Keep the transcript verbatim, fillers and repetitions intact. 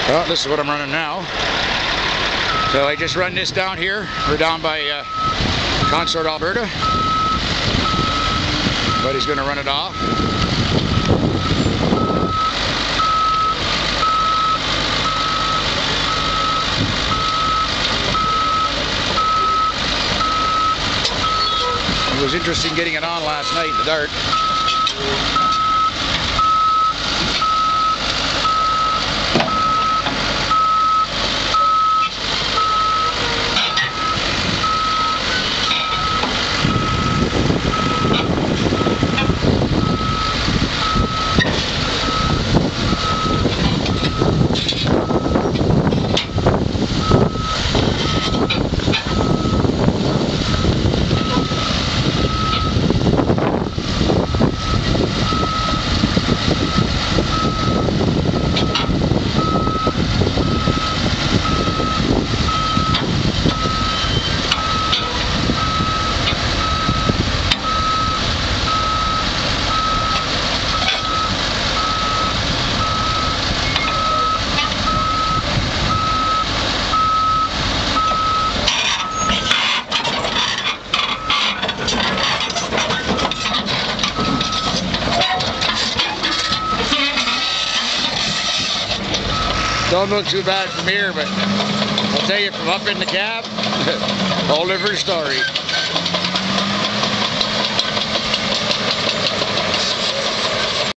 Well, this is what I'm running now. So I just run this down here. We're down by uh, Consort, Alberta. Buddy's going to run it off. It was interesting getting it on last night in the dark. Don't look too bad from here, but I'll tell you from up in the cab, whole different story.